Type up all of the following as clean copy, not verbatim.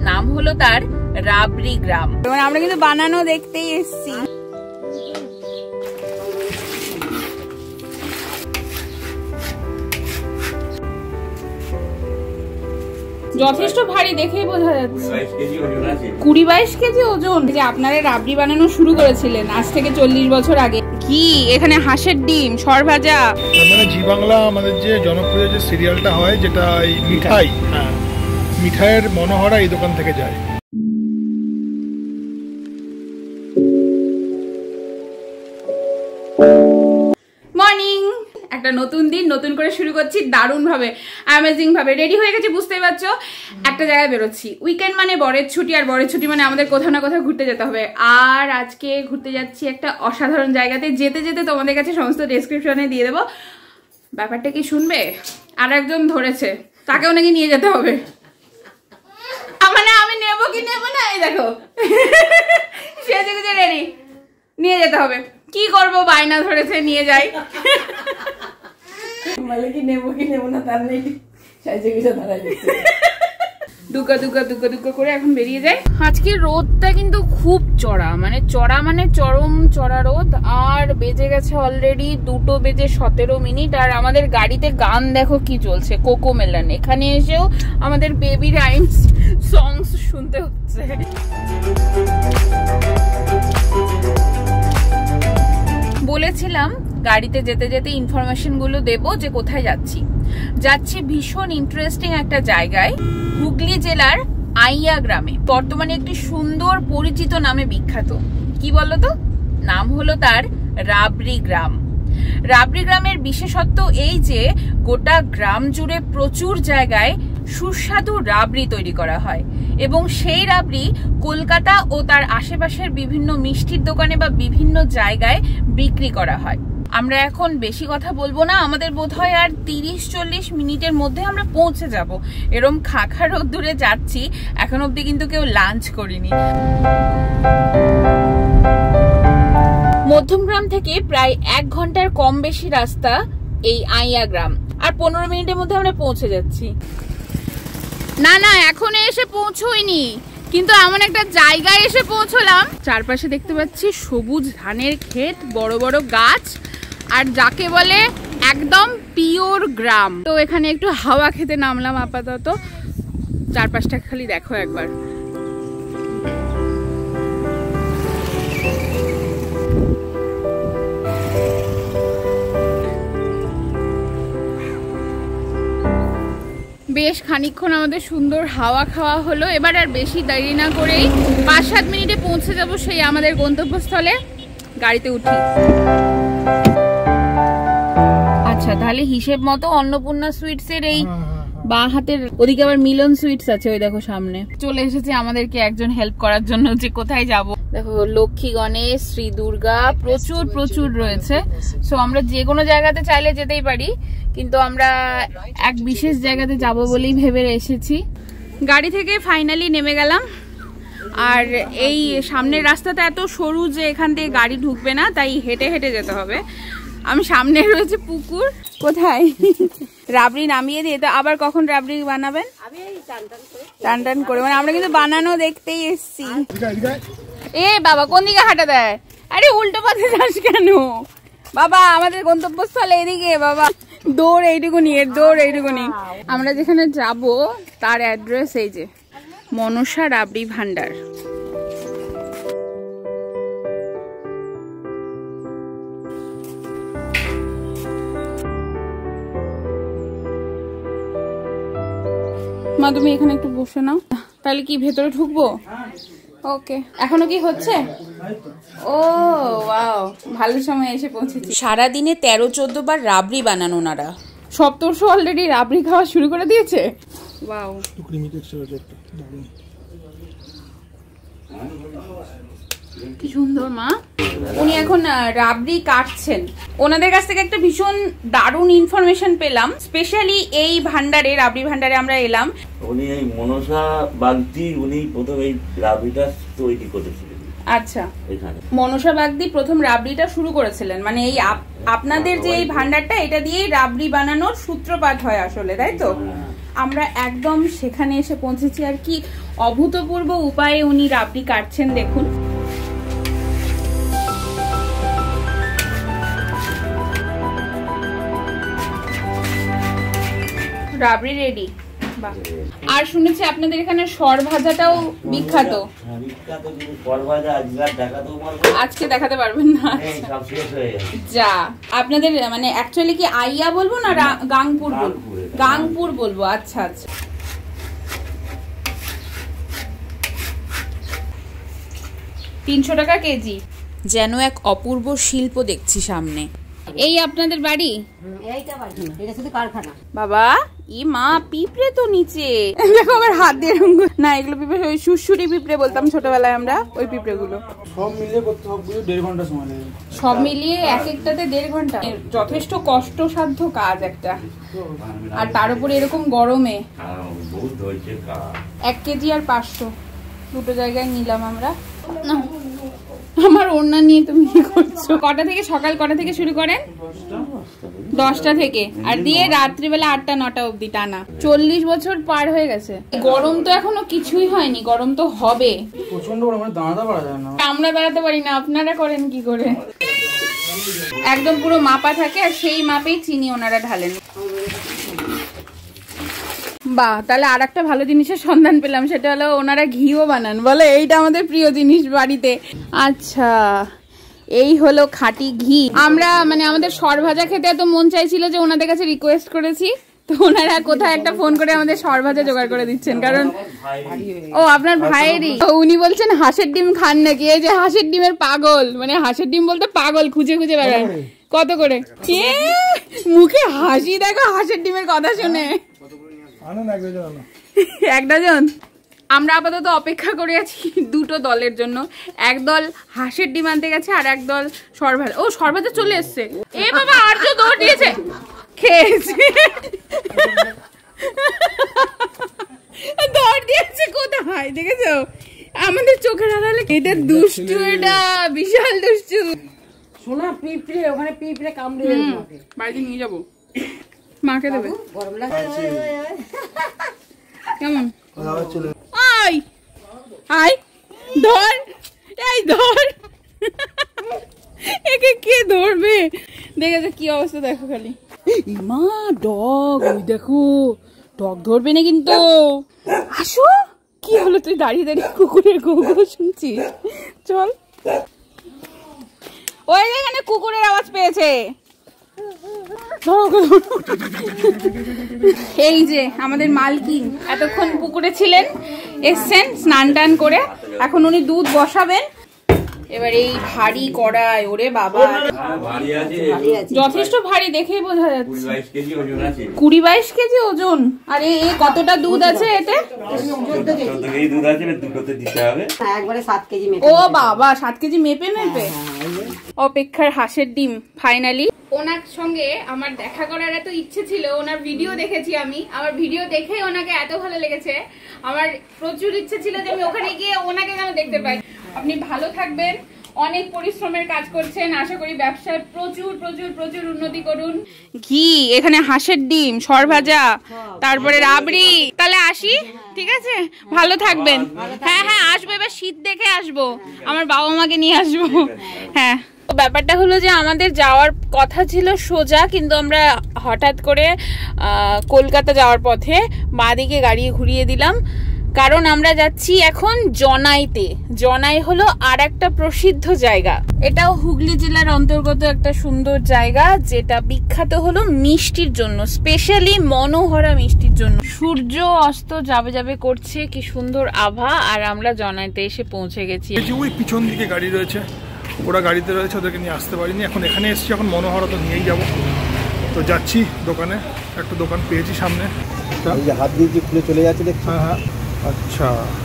নাম হলো তার রাবরি গ্রাম। আমরা কিন্তু বানানো দেখতেই এসেছি। যথেষ্ট ভারী দেখেই বোঝা যাচ্ছে। 20-22 কেজি ওজন। যে আপনারা রাবড়ি বানানো শুরু করেছিলেন আজ থেকে 40 বছর আগে। কি এখানে হাঁসের ডিম, সরভাজা, মানে জি বাংলা আমাদের যে জনপ্রিয় যে সিরিয়ালটা হয় যেটা এই মিঠাই, হ্যাঁ মিঠাইয়ের মনোহরা এই দোকান থেকে যায়। মর্নিং, একটা নতুন দিন নতুন করে শুরু করছি দারুণ ভাবে, অ্যামেজিং ভাবে। রেডি হয়ে গেছি বুঝতেই পারছো, একটা জায়গায় বেরোচ্ছি। উইকেন্ড মানে বরের ছুটি, আর বরের ছুটি মানে আমাদের কোথাও না কোথাও ঘুরতে যেতে হবে। আর আজকে ঘুরতে যাচ্ছি একটা অসাধারণ জায়গাতে। যেতে যেতে তোমাদের কাছে সমস্ত ডেসক্রিপশনে দিয়ে দেবো। ব্যাপারটা কি শুনবে? আর একজন ধরেছে, তাকেও নাকি নিয়ে যেতে হবে। মানে আমি নেবো কি নেবো না, এই দেখো সেজে গুজে রেডি, নিয়ে যেতে হবে। কি করবো, বায়না ধরেছে নিয়ে যাই। মানে কি নেবো না তার নেই, সাইজে গুজে ধরাই দিচ্ছে। দুকা দুকা দুকা দুকা করে এখন বেরিয়ে যায়। আজকে রোদটা কিন্তু খুব চড়া, মানে চরম চড়া রোদ। আর বেজে গেছে অলরেডি 2:17। আর আমাদের গাড়িতে গান দেখো কি চলছে, কোকো মেলন। এখানে এসেও আমাদের বেবি রাইমস সংস শুনতে হচ্ছে। বলেছিলাম গাড়িতে যেতে যেতে ইনফরমেশন গুলো দেবো যে কোথায় যাচ্ছি ভীষণ ইন্টারেস্টিং একটা জায়গায়, হুগলি জেলার আইয়া গ্রামে। বর্তমানে একটি সুন্দর পরিচিত নামে বিখ্যাত। কি বলতো? নাম হলো তার রাবরি গ্রাম। রাবরি গ্রামের বিশেষত্ব এই যে গোটা গ্রাম জুড়ে প্রচুর জায়গায় সুস্বাদু রাবড়ি তৈরি করা হয়, এবং সেই রাবড়ি কলকাতা ও তার আশেপাশের বিভিন্ন মিষ্টির দোকানে বা বিভিন্ন জায়গায় বিক্রি করা হয়। আমরা এখন বেশি কথা বলবো না, আমাদের বোধহয় আর 30-40 মিনিটের মধ্যে আমরা পৌঁছে যাব। এরম খাখা রোদ্দুরে যাচ্ছি, এখন অব্দি কিন্তু কেউ লাঞ্চ করিনি। মধ্যমগ্রাম থেকে প্রায় 1 ঘন্টার কম বেশি রাস্তা এই আইয়া গ্রাম, আর 15 মিনিটের মধ্যে আমরা পৌঁছে যাচ্ছি। না এখন এসে পৌঁছইনি, কিন্তু এমন একটা জায়গায় এসে পৌঁছলাম। চারপাশে দেখতে পাচ্ছি সবুজ ধানের ক্ষেত, বড় বড় গাছ, আর যাকে বলে একদম পিওর গ্রাম। তো এখানে একটু হাওয়া খেতে নামলাম আপাতত। চারপাশটা খালি দেখো একবার। বেশ খানিকক্ষণ আমাদের সুন্দর হাওয়া খাওয়া হলো। এবার আর বেশি দেরি না করেই 5-7 মিনিটে পৌঁছে যাব সেই আমাদের গন্তব্যস্থলে। গাড়িতে উঠি। আচ্ছা, তাহলে হিসেব মতো অন্নপূর্ণা সুইটস এর এই বা হাতের ওদিকে আবার মিলন সুইটস আছে, ওই দেখো সামনে। চলে এসেছে আমাদেরকে একজন হেল্প করার জন্য যে কোথায় যাব। দেখো লক্ষ্মী গণেশ, শ্রী দুর্গা প্রচুর রয়েছে। সো আমরা যে কোনো জায়গাতে চাইলে যেতেই পারি, কিন্তু আমরা এক বিশেষ জায়গাতে যাব বলেই ভেবে এসেছি। গাড়ি থেকে ফাইনালি নেমে গেলাম। আর এই সামনের রাস্তাটা এত সরু যে এখান থেকে গাড়ি ঢুকবে না, তাই হেঁটে হেঁটে যেতে হবে। আমি সামনে রয়েছে পুকুর। কোথায় রাবড়ি নামিয়ে দিয়ে, তো আবার কখন রাবড়ি বানাবেন? টান করে, মানে আমরা কিন্তু বানানো দেখতেই এসছি। এ বাবা, কোন দিকে হাঁটা দেয়? আরে উল্টো পথে যাস কেন বাবা? আমাদের গন্তব্যস্থল এদিকে বাবা। দৌড় এইটুকুনি, এর দৌড় এইটুকুনি। আমরা যেখানে যাব তার অ্যাড্রেস এই যে মনসা রাবড়ি ভান্ডার। মা তুমি এখানে একটু বসে নাও। তাহলে কি ভেতরে ঢুকবো? ওকে, এখনো কি হচ্ছে? ও ওয়াও, ভালো সময় এসে পৌঁছেছি। সারাদিনে 13-14 বার রাবড়ি বানানো ওনারা। সপ্তর্ষ অলরেডি রাবড়ি খাওয়া শুরু করে দিয়েছে। ওয়াও, কি সুন্দর মা। উনি এখন রাবড়ি কাটছেন। ওনাদের কাছ থেকে একটা ভীষণ দারুণ ইনফরমেশন পেলাম। স্পেশালি এই ভান্ডারে, রাবড়ি ভান্ডারে আমরা এলাম। উনি এই মনসা বাগদি, উনি প্রথম এই রাবড়িটা তৈরি করেছিলেন। আচ্ছা, মনসা বাগদি প্রথম রাবড়িটা শুরু করেছিলেন। মানে এই আপনাদের যে এই ভান্ডারটা, এটা দিয়েই রাবড়ি বানানোর সূত্রপাত হয় আসলে, তাই তো? আমরা একদম সেখানে এসে পৌঁছেছি। আর কি অভূতপূর্ব উপায়ে উনি রাবড়ি কাটছেন, দেখুন। রাবড়ি রেডি। আর শুনেছি আপনাদের এখানে সর ভাজাটাও বিখ্যাত। আজকে দেখাতে পারবেন না? যা, আপনাদের মানে অ্যাকচুয়ালি কি আইয়া বলবো না গাংপুর বলবো? গাংপুর বলবো। আচ্ছা আচ্ছা। 300 টাকা কেজি। যেন এক অপূর্ব শিল্প দেখছি সামনে। এই আপনাদের বাড়ি? বাবা ই মা, পিঁপড়ে তো নিচে দেখো, আবার হাত দিয়ে না, এগুলো পিঁপড়ে ওই সুরসুরি পিঁপড়ে বলতাম ছোটবেলায় আমরা, ওই পিঁপড়ে গুলো। সব মিলিয়ে করতে হবে 1.5 ঘন্টা সময় লাগে। সব মিলিয়ে এক একটাতে 1.5 ঘন্টা, যথেষ্ট কষ্টসাধ্য কাজ একটা। আর তার উপরে এরকম গরমে 1 কেজি আর 500 দুটো জায়গায় নিলাম আমরা। আমার ওড়না নিয়ে তুমি কি করছো? কটা থেকে, সকাল কটা থেকে শুরু করেন? 10টা থেকে, আর দিয়ে রাত্রিবেলা 8টা 9টা অবধি টানা। 40 বছর পার হয়ে গেছে। গরম তো এখনো কিছুই হয়নি, গরম তো হবে। প্রচন্ড গরম, দাঁড়াতে পারা যায় না। আমরা দাঁড়াতে পারি না, আপনারা করেন কি করে? একদম পুরো মাপা থাকে, আর সেই মাপেই চিনি ওনারা ঢালেন। বাহ, তাহলে আর একটা ভালো জিনিসের সন্ধান পেলাম, সেটা হলো ওনারা ঘিও বানান। বলে এইটা আমাদের প্রিয় জিনিস বাড়িতে। আচ্ছা, এই হলো খাঁটি ঘি। আমরা মানে আমাদের সর ভাজা খেতে এত মন চাইছিল যে ওনাদের কাছে রিকোয়েস্ট করেছি, তো ওনারা কোথায় একটা ফোন করে আমাদের সর ভাজা জোগাড় করে দিচ্ছেন। কারণ ও আপনার ভাইয়েরই, উনি বলছেন হাঁসের ডিম খান নাকি। এই যে হাঁসের ডিমের পাগল, মানে হাঁসের ডিম বলতে পাগল, খুঁজে খুঁজে বেড়ান। কত করে? মুখে হাসি দেখো হাঁসের ডিমের কথা শুনে। 1 ডজন। আমরা আপাতত অপেক্ষা করে আছি 2টো দলের জন্য। এক দল হাঁসের ডিম আনতে গেছে, আর এক দল সরভাজা। ও সরভাজা চলে এসছে। এ বাবা, আর্য দৌড় দিয়েছে, খেয়েছে। দৌড় দিয়েছে কোথায় দেখেছো? আমাদের চোখের আড়ালে। এটা দুষ্টু, এটা বিশাল দুষ্টু। শোনা, পিঁপড়ে ওখানে পিঁপড়ে কামড়ে বাড়িতে নিয়ে যাবো, মাকে দেবে। কেমন? আই আই ধর, এই ধর। একে কে ধরবে? দেখেছো কি অবস্থা, দেখো খালি। মা ডগ, ওই দেখো ডগ ধরবে না কিন্তু। আসো। কি হলো, তুই দাঁড়িয়ে দাঁড়িয়ে কুকুরের গো গো শুনছিস? চল। ওই এখানে কুকুরের আওয়াজ পেয়েছে। এই যে আমাদের মালকিন এতক্ষণ পুকুরে ছিলেন, এসছেন স্নান টান করে, এখন উনি দুধ বসাবেন। এবার এই ভারী কড়াই, ওরে বাবা যথেষ্ট ভারী, দেখেই বোঝা যাচ্ছে। 20-22 কেজি ওজন। আর এ কতটা দুধ আছে এতে? 14 কেজি দুধ আছে, দুটোতে দিতে হবে একবারে 7 কেজি মেপে। ও বাবা, 7 কেজি মেপে মেপে। অপেক্ষার হাঁসের ডিম ফাইনালি। ওনার সঙ্গে আমার দেখা করার এত ইচ্ছে ছিল, ওনার ভিডিও দেখেছি আমি, আমার ভিডিও দেখে ওনাকে এত ভালো লেগেছে, আমার প্রচুর ইচ্ছে ছিল যে আমি ওখানে গিয়ে ওনাকে যেন দেখতে পাই। আপনি ভালো থাকবেন, অনেক পরিশ্রমের কাজ করছেন, আশা করি ব্যবসায় প্রচুর প্রচুর প্রচুর উন্নতি করুন। ঘি, এখানে হাঁসের ডিম, সর ভাজা, তারপরে রাবড়ি। তাহলে আসি, ঠিক আছে? ভালো থাকবেন। হ্যাঁ হ্যাঁ আসবো, এবার শীত দেখে আসবো, আমার বাবা মাকে নিয়ে আসবো। হ্যাঁ, ব্যাপারটা হলো যে আমাদের যাওয়ার কথা ছিল সোজা, কিন্তু আমরা হঠাৎ করে কলকাতা যাওয়ার পথে বাঁদিকে গাড়ি ঘুরিয়ে দিলাম, কারণ আমরা যাচ্ছি এখন জনাইতে। জনাই হলো আর একটা প্রসিদ্ধ জায়গা, এটাও হুগলি জেলার অন্তর্গত একটা সুন্দর জায়গা, যেটা বিখ্যাত হলো মিষ্টির জন্য, স্পেশালি মনোহরা মিষ্টির জন্য। সূর্য অস্ত যাবে যাবে করছে, কি সুন্দর আভা, আর আমরা জনাইতে এসে পৌঁছে গেছি। ওই পিছন দিকে গাড়ি রয়েছে, ওরা গাড়িতে রয়েছে, ওদেরকে নিয়ে আসতে পারিনি। এখন এখানে এসেছি, এখন মনোহরা তো নিয়েই যাবো। তো যাচ্ছি দোকানে, একটা দোকান পেয়েছি সামনে, হাত দিয়ে যে খুলে চলে যাচ্ছে দেখছি। হ্যাঁ হ্যাঁ, আচ্ছা,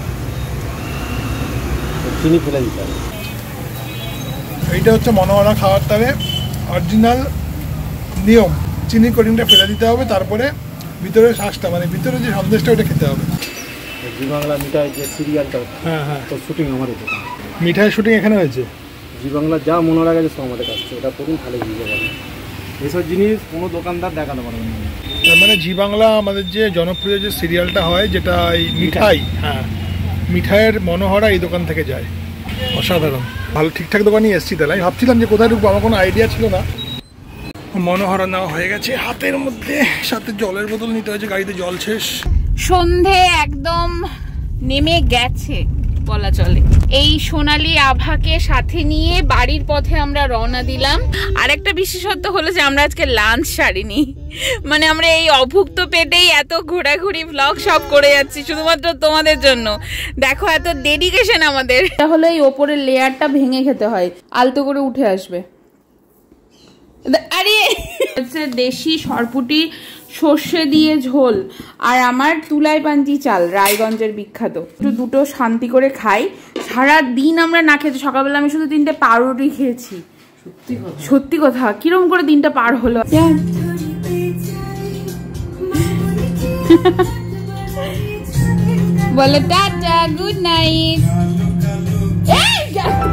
চিনি ফেলে দিতে হবে। এইটা হচ্ছে মনোহরা খাওয়ার তবে অরিজিনাল নিয়ম, চিনি কোটিংটা ফেলে দিতে হবে, তারপরে ভিতরে শ্বাসটা মানে ভিতরে যে সন্দেশটা ওটা খেতে হবে। জি বাংলা মিঠাই যে সিরিয়ালটা, হ্যাঁ হ্যাঁ, তো শুটিং আমাদের দোকান, মিঠাই শুটিং এখানে হয়েছে। জি বাংলা যা মনোহরা গেছে সব আমাদের কাছে, এটা প্রথম ভালো বুঝতে পারবেন। এসব জিনিস কোনো দোকানদার দেখাতে পারবেন না। তার মানে জি বাংলা আমাদের যে জনপ্রিয় যে সিরিয়ালটা হয়, যেটা এই মিঠাই, হ্যাঁ মিঠাইয়ের মনোহরা এই দোকান থেকে যায়, অসাধারণ ভালো ঠিকঠাক দোকানই এসছি। তাহলে আমি ভাবছিলাম যে কোথায় ঢুকবো, আমার কোনো আইডিয়া ছিল না। মনোহরা নেওয়া হয়ে গেছে হাতের মধ্যে, সাথে জলের বোতল নিতে হয়েছে, গাড়িতে জল শেষ। সন্ধে একদম নেমে গেছে বলা চলে। এই সোনালি আভাকে সাথে নিয়ে বাড়ির পথে আমরা রওনা দিলাম। আর একটা বিশেষত্ব হলো যে আমরা আজকে লাঞ্চ সারিনি, মানে আমরা এই অভুক্ত পেটেই এত ঘোরাঘুরি ব্লগ সব করে যাচ্ছি শুধুমাত্র তোমাদের জন্য। দেখো এত ডেডিকেশন আমাদের। তাহলে এই ওপরের লেয়ারটা ভেঙে খেতে হয়, আলতো করে উঠে আসবে। আরে দেশি সরপুটি সর্ষে দিয়ে ঝোল, আর আমার তুলাই পাঞ্জি চাল রায়গঞ্জের বিখ্যাত। দুটো শান্তি করে খাই। সারা দিন আমরা না খেয়েছি, সকালবেলা আমি শুধু 3টে পাউরুটি খেয়েছি। সত্যি কথা, কিরম করে দিনটা পার হলো। বলে টাটা, গুড নাইট।